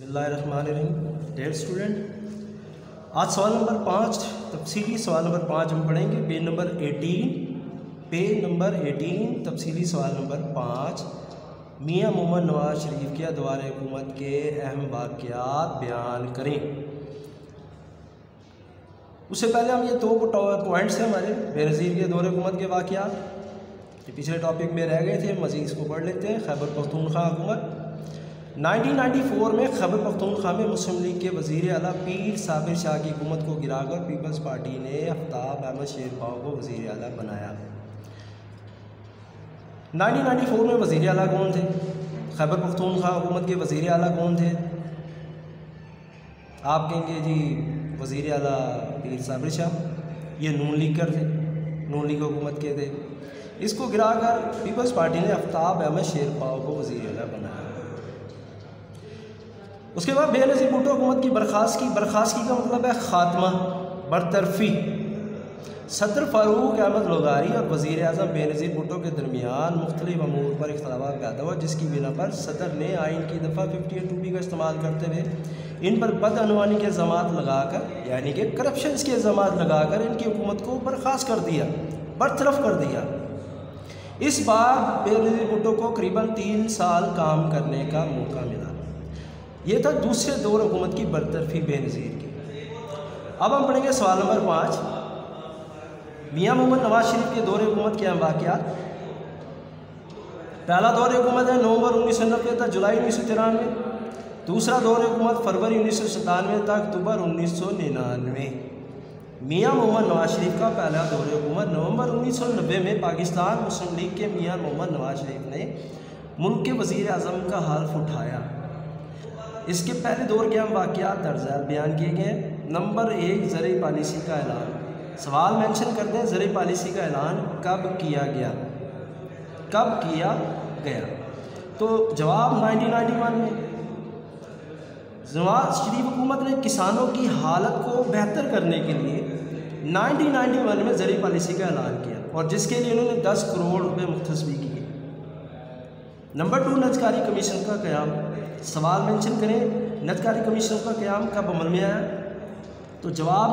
बिस्मिल्लाहिर्रहमानिर्रहीम। Dear student, आज सवाल नंबर 5 तफसीली सवाल नंबर 5 हम पढ़ेंगे। पेज नंबर 18 तफसीली सवाल नंबर 5। मियाँ मोहम्मद नवाज शरीफ के दौरे हुकूमत के अहम वाक़यात बयान करें। उससे पहले हम ये दो पॉइंट्स हैं हमारे बेनज़ीर के दौरे हुकूमत के वाक़यात, ये पिछले टॉपिक में रह गए थे, मज़ीद इसको पढ़ लेते हैं। खैबर पख्तूनख्वा हुकूमत 1994 में खैबर पख्तूनख्वा में मुस्लिम लीग के वज़ीर आला पीर साबिर शाह की हुकूमत को गिराकर पीपल्स पार्टी ने आफ्ताब अहमद शेरपाव को वज़ीर आला बनाया। 1994 में वज़ीर आला कौन थे? खैबर पख्तूनख्वा हुकूमत के वज़ीर आला कौन थे? आप कहेंगे जी वज़ीर आला पीर साबिर शाह, ये नून लीगर थे, नून लीग हुकूमत के थे। इसको गिराकर पीपल्स पार्टी ने आफ्ताब अहमद शेरपाव को वज़ीर आला बनाया। उसके बाद बेनज़ीर भुट्टो हुकूमत की बर्खास्तगी का मतलब है ख़ात्मा, बरतरफ़ी। सदर फ़ारूक अहमद लोगारी और वज़ीर आज़म बेनज़ीर भुट्टो के दरमियान मुख्तलिफ़ अमूर पर इख्तिलाफ़ पैदा हुआ, जिसकी बिना पर सदर ने आइन की दफ़ा 58 का इस्तेमाल करते हुए इन पर बदअनवानी के इल्ज़ामात लगाकर, यानी कि करप्शन के इल्ज़ामात लगाकर इनकी हुकूमत को बर्खास्त कर दिया, बरतरफ कर दिया। इस बार बेनज़ीर भुट्टो को करीबन 3 साल काम करने का मौका मिला। ये था दूसरे दौर हुकूमत की बरतरफी बेनज़ीर की। अब हम पढ़ेंगे सवाल नंबर 5। मियाँ मोहम्मद नवाज शरीफ के दौरे हुकूमत के अहम वाक़यात। पहला दौर हुकूमत है नवंबर 1990 तक जुलाई 1993। दूसरा दौर हुकूमत फरवरी 1997 तक अक्टूबर 1999। मियाँ मोहम्मद नवाज शरीफ का पहला दौर हुकूमत नवंबर 1990 में पाकिस्तान मुस्लिम लीग के मियाँ मोहम्मद नवाज शरीफ ने मुल्क के वज़ीर आज़म का हल्फ उठाया। इसके पहले दौर के हम वाक़यात दर्ज बयान किए गए हैं। नंबर 1, ज़रई पॉलिसी का ऐलान। सवाल मेंशन करते हैं ज़रई पॉलिसी का ऐलान कब किया गया? तो जवाब 1991 में। नवाज शरीफ हुकूमत ने किसानों की हालत को बेहतर करने के लिए 1991 में ज़रई पॉलिसी का ऐलान किया, और जिसके लिए उन्होंने 10 करोड़ रुपये मुख्तस भी किए। नंबर 2, नजकारी कमीशन का क़याम। सवाल मेंशन करें नजकारी कमीशन का क़याम कब अमल में आया? तो जवाब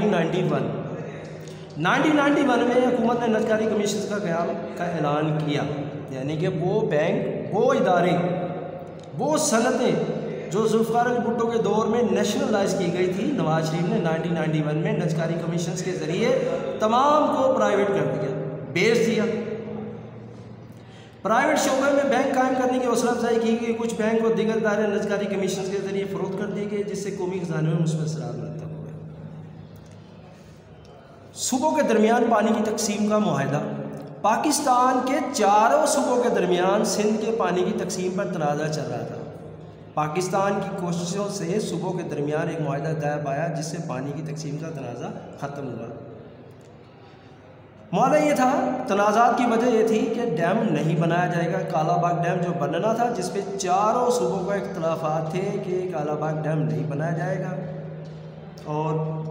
1991 में हुकूमत ने नजकारी कमीशन का क़याम का ऐलान किया, यानी कि वो बैंक, वो इदारे, वो सनतें जो जुल्फ़िकार अली भुट्टो के दौर में नेशनलाइज की गई थी, नवाज शरीफ ने 1991 में नजकारी कमीशन के ज़रिए तमाम को प्राइवेट कर दिया, बेच दिया। प्राइवेट शोबे में बैंक कायम करने की हौसला अफजाई की गई। कुछ बैंक और दिगर इदारे नजकारी कमीशन के जरिए फ़रोख्त कर दिए गए, जिससे कौमी खजाने में मुस्बत असरात मरतब हुए। सूबों के दरमियान पानी की तकसीम का मुआहदा। पाकिस्तान के चारों सूबों के दरमियान सिंध के पानी की तकसीम पर तनाज़ा चल रहा था। पाकिस्तान की कोशिशों से सूबों के दरमियान एक मुआहदा तय पाया, जिससे पानी की तकसीम का तनाज़ा ख़त्म हुआ। मुआहदा ये था, तनाज़ात की वजह ये थी कि डैम नहीं बनाया जाएगा। कालाबाग डैम जो बनना था, जिस पे चारों सूबों का इख्तलाफात थे कि कालाबाग डैम नहीं बनाया जाएगा, और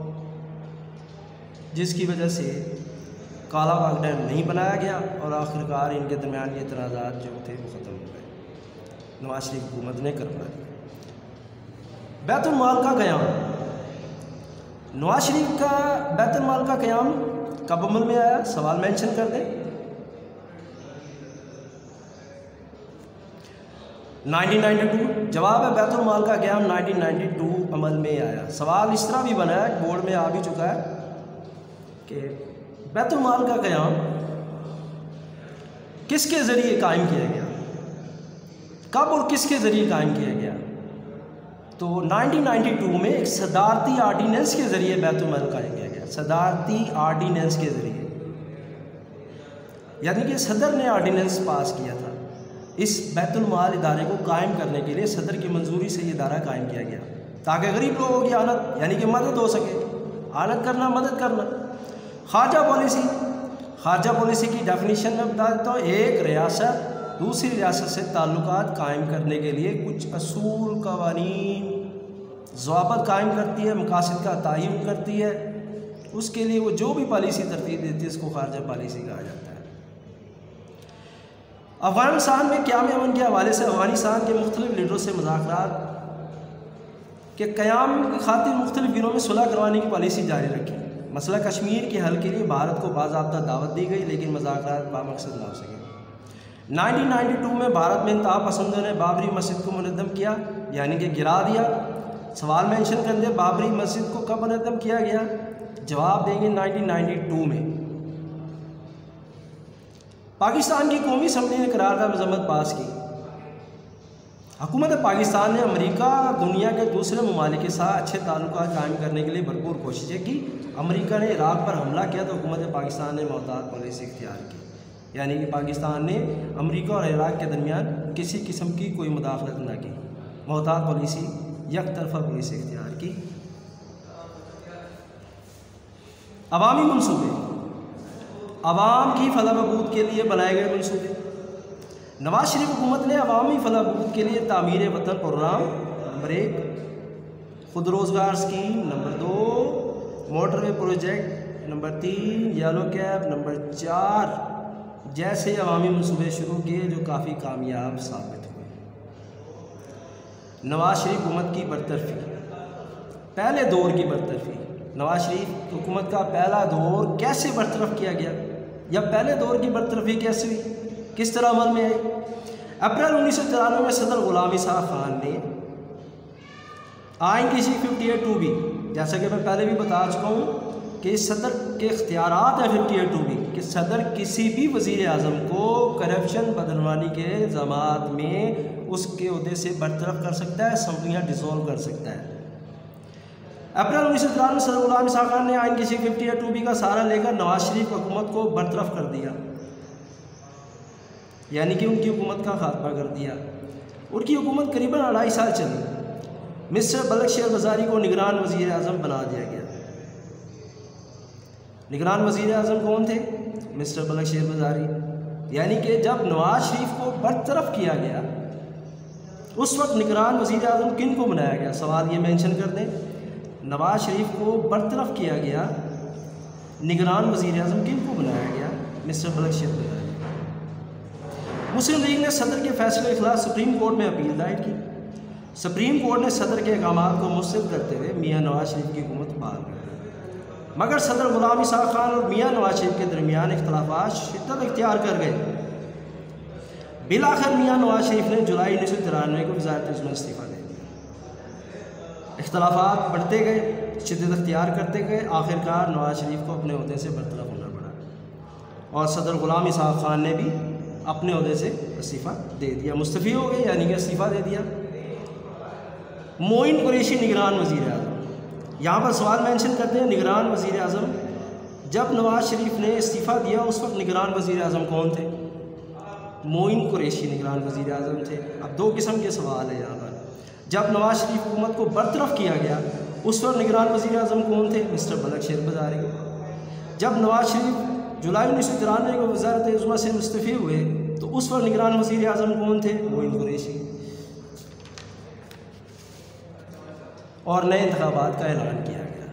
जिसकी वजह से कालाबाग डैम नहीं बनाया गया, और आखिरकार इनके दरमियान ये तनाज़ात जो थे वो ख़त्म हो गए। नवाज शरीफ हुकूमत ने करवा दिया। बैतुल माल का क़याम। नवाज शरीफ का बैतुल माल का क़याम कब अमल में आया? सवाल मेंशन कर दें। 1992। जवाब है बैतुल माल का क़याम 1992 अमल में आया। सवाल इस तरह भी बना है, बोर्ड में आ भी चुका है कि बैतुल माल का क़याम किसके ज़रिए कायम किया गया, कब और किसके ज़रिए कायम किया गया? तो 1992 में एक सदारती आर्डीनेंस के ज़रिए बैतुल माल कायम किया गया। सदारती आर्डीनेंस के ज़रिए, यानी कि सदर ने आर्डीनेंस पास किया था। इस बैतुल माल इदारे को कायम करने के लिए सदर की मंजूरी से ये इदारा कायम किया गया, ताकि गरीब लोगों की आनत, यानी कि मदद हो सके। आनत करना, मदद करना। खारजा पॉलिसी की डेफिनीशन में बता देता हूँ। एक रियासत दूसरी रियासत से ताल्लुकात कायम करने के लिए कुछ असूल, कवानीन, ज़वाबत कायम करती है, मकासद का तयन करती है। उसके लिए वो जो भी पॉलिसी तरतीब देती है, इसको खारजा पॉलिसी कहा जाता है। अफ़गानिस्तान में क़याम अमन के हवाले से अफ़गानिस्तान के मुख्तलिफ लीडरों से मुज़ाकरात कि क़याम की खातिर मुख्तलिफ गिरों में सुलह करवाने की पॉलिसी जारी रखी। मसला कश्मीर के हल के लिए भारत को बाज़ाब्ता दावत दी गई, लेकिन मुज़ाकरात बामकसद न हो सके। 1992 में भारत में इंतहा पसंदों ने बाबरी मस्जिद को मुनद्दम किया, यानी कि गिरा दिया। सवाल मेंशन कर दे, बाबरी मस्जिद को कब मुनद्दम किया गया? जवाब देंगे 1992 में। पाकिस्तान की कौमी असम्बली ने करारदाद मजम्मत पास की। हुकूमत पाकिस्तान ने अमेरिका दुनिया के दूसरे ममालिक के साथ अच्छे ताल्लुकात कायम करने के लिए भरपूर कोशिशें की। अमेरिका ने इराक़ पर हमला किया तो हुकूमत पाकिस्तान ने मोहतात पॉलिसी इख्तियार की, यानी कि पाकिस्तान ने अमेरिका और इराक़ के दरमियान किसी किस्म की कोई मुदाखलत न की, मोहतात पॉलिसी एक तरफा पॉलिसी इख्तियार की। अवामी मनसूबे, अवाम की फलाह बहबूद के लिए बनाए गए मनसूबे। नवाज शरीफ हुकूमत ने अवामी फलाह बहबूद के लिए तामीर वतन प्रोग्राम नंबर 1, खुद रोज़गार scheme number 2, motorway project number 3, yellow cab number 4 जैसे अवामी मनसूबे शुरू किए जो काफ़ी कामयाब साबित हुए। नवाज शरीफ हुकूमत की बरतरफी, पहले दौर की बरतरफी। नवाज शरीफ हुकूमत का पहला दौर कैसे बरतरफ किया गया, या पहले दौर की बरतरफी कैसे हुई, किस तरह अमल में आई? अप्रैल 1993 में सदर गुलाम इसाक़ खान ने आइन की 58(2)B, जैसा कि मैं पहले भी बता चुका हूँ कि सदर के इख्तियारात है 58(2)B कि सदर किसी भी वज़ीर आज़म को करप्शन बदनवानी के इल्ज़ामात में उसके ओहदे से बरतरफ कर सकता है, असम्बलियाँ डिसॉल्व कर सकता है। अप्रैल 1993 में सदर गुलाम इसाक़ खान ने आइन की 58(2)B का सहारा लेकर नवाज शरीफ हुकूमत को बरतरफ कर दिया, यानी कि उनकी हुकूमत का खात्मा कर दिया। उनकी हुकूमत करीबन 2.5 साल चली। मिस्टर बलक शेर बाज़ारी को निगरान वज़ीर आज़म बना दिया गया। निगरान वज़ीर आज़म कौन थे? मिस्टर बलक शेर बाज़ारी। यानी कि जब नवाज शरीफ को बरतरफ किया गया उस वक्त निगरान वज़ीर आज़म किन को बनाया गया? सवाल ये मेंशन कर दें, नवाज शरीफ को बरतरफ किया गया, निगरान वज़ीर आज़म किन को बनाया गया? मिस्टर बलक शेर बाज़ारी। मुस्लिम लीग ने सदर के फैसले के खिलाफ सुप्रीम कोर्ट में अपील दायर की। सुप्रीम कोर्ट ने सदर के अहकामात को मुस्तरद करते हुए मियाँ नवाज शरीफ की हुकूमत बहाल कर दी, मगर सदर गुलाम इसाक़ खान और मियाँ नवाज शरीफ के दरमियान इख्तलाफात शिद्दत इख्तियार कर गए। बिलाखिर मियाँ नवाज शरीफ ने जुलाई 1993 को वज़ारत इस्मा इस्तीफ़ा दे दिया। इख्तलाफात बढ़ते गए, शिद्दत इख्तियार करते गए, आखिरकार नवाज शरीफ को अपने ओहदे से बरतरफ होना पड़ा और सदर गुलाम इसाक़ खान ने भी अपने ओहदे से इस्तीफ़ा दे दिया, मुस्तफ़ी हो गए, यानी कि इस्तीफ़ा दे दिया। मोइन कुरैशी निगरान वज़ीर आज़म, यहाँ पर सवाल मेंशन करते हैं निगरान वज़ीर आज़म। जब नवाज शरीफ ने इस्तीफ़ा दिया उस वक्त निगरान वज़ीर आज़म कौन थे? मोइन कुरैशी निगरान वज़ीर आज़म थे। अब 2 किस्म के सवाल है यहाँ पर। जब नवाज शरीफ हुकूमत को बरतरफ किया गया उस वक्त निगरान वज़ीर आज़म कौन थे? मिस्टर बलक शेर बाज़ारी। जब नवाज शरीफ जुलाई 1993 को वज़ारत इस्मा से मुस्तफ़ी हुए तो उस वक्त निगरान वज़ीर आज़म कौन थे? मोइन कुरैशी। और नए इंतखाबात का ऐलान किया गया।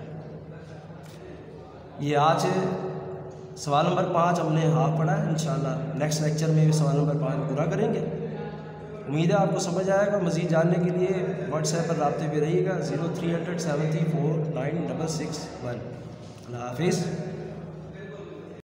ये आज सवाल नंबर 5 हमने हाफ पढ़ा है। इंशाअल्लाह नेक्स्ट लेक्चर में भी सवाल नंबर 5 पूरा करेंगे। उम्मीद है आपको समझ आएगा। मज़ीद जानने के लिए व्हाट्सएप पर राब्ते पे रहिएगा 0300 734 9661। अल्लाह हाफिज़।